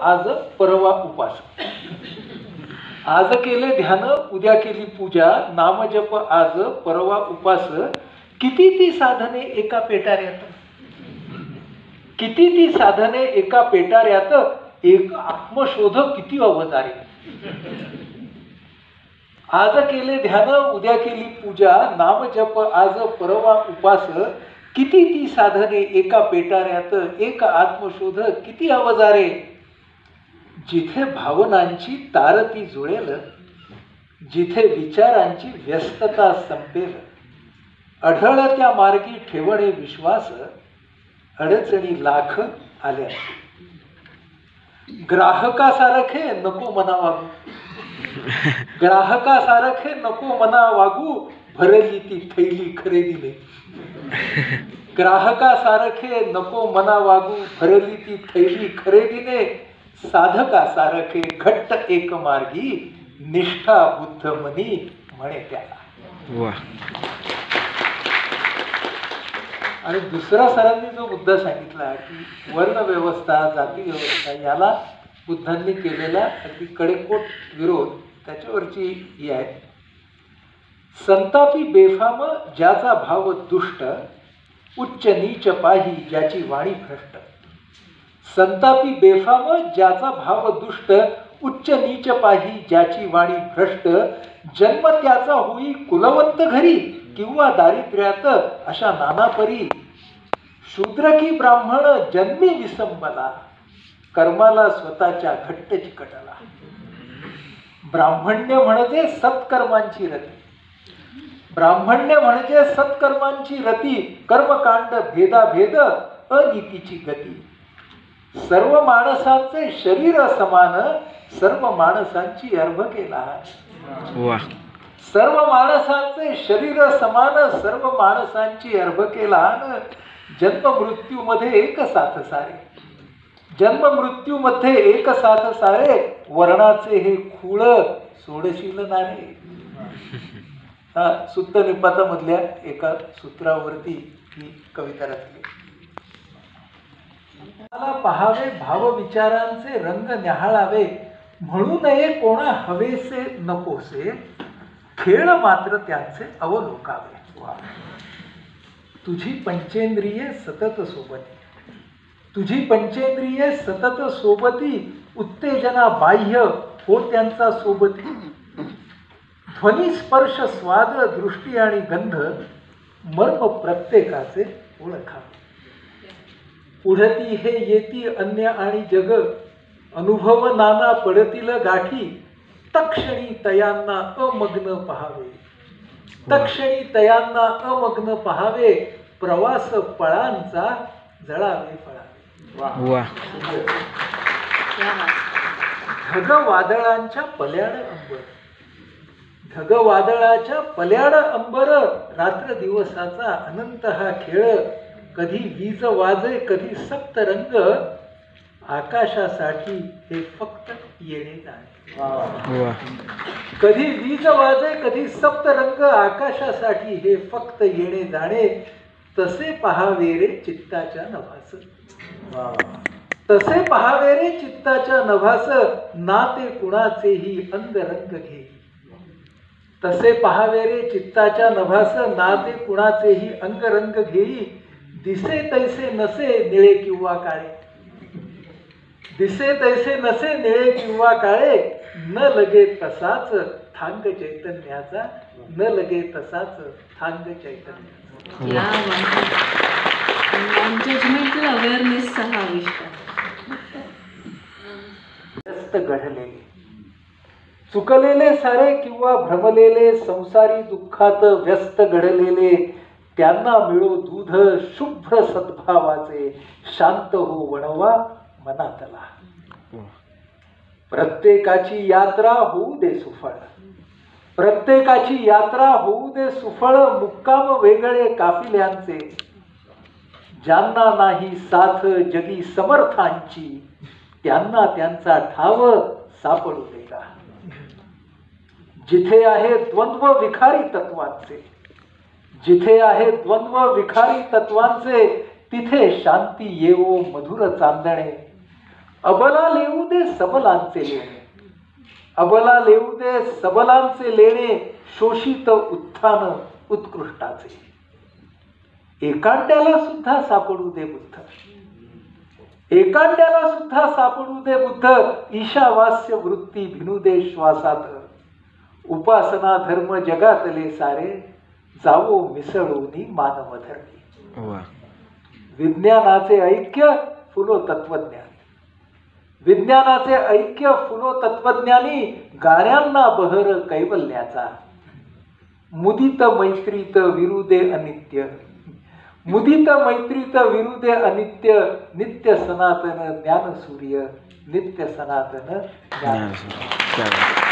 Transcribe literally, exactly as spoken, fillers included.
आज परवा उपास. आज केले ध्यान उद्या केली पूजा, नामजप आज परवा उपास. किती ती साधने एका पेटाऱ्यात, किती ती साधने एका पेटाऱ्यात, एक आत्मशोध किती अवतारे. आज केले ध्यान उद्या केली पूजा, नामजप आज परवा उपास. किती ती साधने एका पेटाऱ्यात, एक आत्मशोध किती अवजारे. जिथे भावनांची तारती जुळेल, जिथे विचारांची व्यस्तता संपेल, अढळ त्या मार्गी ठेवणे विश्वास, अडचणी लाख आल्या. ग्राहकासारखे नको मना वागू, ग्राहकासारखे नको मना वागू, भरली ती थैली खरेदीने. ग्राहकासारखे नको मना वागू, भरली ती थैली खरेदीने. साधकासारखे घट्ट एक मार्गी, निष्ठा बुद्ध मनी म्हणे त्याला. आणि दुसरा सरांनी जो मुद्दा सांगितला की वर्ण व्यवस्था, जाती व्यवस्था, याला बुद्धांनी केलेला अगदी कडेकोट विरोध, त्याच्यावरची ही आहे. संतापी बेफाम ज्याचा भाव दुष्ट, उच्च नीच पाही ज्याची वाणी भ्रष्ट. संतापी बेफाम ज्याचा भाव दुष्ट, उच्च नीच पाही ज्याची वाणी भ्रष्ट. जन्म त्याचा होई कुलवंत घरी, किंवा दारिद्र्यात अशा नाना परी. शूद्र की ब्राह्मण जन्मी विसंबला, कर्माला स्वतःच्या घट्ट चिकटला. ब्राह्मण्य म्हणजे सत्कर्मांची रती, ब्राह्मण्य म्हणजे सत्कर्मांची रती. कर्मकांड भेदाभेद अनीतीची गती. सर्व माणसांचे शरीर समान, सर्व माणसांची अर्भके लहान. सर्व माणसांचे शरीर समान, सर्व माणसांची अर्भके लहान. जन्म मृत्यू मध्ये एक साथ सारे, जन्म मृत्यू मध्ये एक साथ सारे. वर्णाचे हे खूळ सोडशील नारे. हा सुत्त निपातामधल्या एका सूत्रावरती ही कविता रचली. मला पहावे भाव विचारांचे रंग न्याहाळावे, म्हणू नये कोणा हवेसे नकोसे, खेळ मात्र त्यांचे अवलोकावे. तुझी पंचेंद्रिये सतत सोबती, तुझी पंचेंद्रिये सतत सोबती. उत्तेजना बाह्य हो त्यांचा सोबती. ध्वनी स्पर्श स्वाद दृष्टी आणि गंध, मर्म प्रत्येकाचे ओळखावे. उडती हे येती अन्य आणि जग, अनुभव नाना पडतील गाठी. तक्षणी तयांना अमग्न पहावे, तक्षणी तयांना अमग्न पहावे. प्रवास पळांचा जळावे फळावे. ढग वादळांच्या पल्याड अंबर, ढग वादळाच्या पल्याड अंबर. रात्र दिवसाचा अनंत हा खेळ, कधी वीज वाजे कधी सप्तरंग. आकाशासाठी हे फक्त येणे जाणे. कधी वीज वाजे कधी सप्तरंग, आकाशासाठी हे फक्त येणे जाणे. तसे पहावे रे चित्ताच्या नभास, तसे पहावे रे चित्ताच्या नभास. ना ते कुणाचेही अंगरंग घेई, तसे पहावे रे चित्ताच्या नभास. ना ते कुणाचेही अंगरंग घेई. दिसे तैसे नसे निळे किंवा काळे, दिसे तैसे नसे निळे किंवा काळे. न लगे तसाच थांग चैतन्याचा, न लगे तसाच थांग चैतन्याचा. जजमेंटल अवेअरनेस हा विषय. व्यस्त घडलेले, चुकलेले सारे किंवा भ्रमलेले, संसारी दुःखात व्यस्त घडलेले. त्यांना मिळो दूध शुभ्र सद्भावाचे, शांत हो वणवा मनातला. प्रत्येकाची यात्रा होऊ दे सुफळ, प्रत्येकाची यात्रा होऊ दे सुफळ. मुक्काम वेगळे काफिल्यांचे, ज्यांना नाही साथ जगी समर्थांची, त्यांना त्यांचा ठाव सापडू दे का. जिथे आहे द्वंद्व विखारी तत्वांचे, जिथे आहे द्वंद्व विखारी तत्वांचे, तिथे शांती येवो मधुर चांदणे. अबला लेऊ दे सबलांचे लेणे, अबला लेऊ दे सबलांचे लेणे, शोषित उत्थान उत्कृष्टाचे. एकांड्याला सुद्धा सापडू दे बुद्ध, एकांड्याला सुद्धा सापडू दे बुद्ध, ईशावास्य वृत्ती भिनू दे श्वासात. उपासना धर्म जगातले सारे, जावो मिसळूनी मानव धर्मी. विज्ञानाचे ऐक्य फुलो तत्वज्ञान, विज्ञानाचे ऐक्य फुलो तत्वज्ञानी, गाण्यांना बहर कैवल्याचा. मुदित मैत्रीत विरुदे अनित्य, मुदित मैत्रीत विरुदे अनित्य, नित्य सनातन ज्ञान सूर्य, नित्य सनातन ज्ञान सूर्य.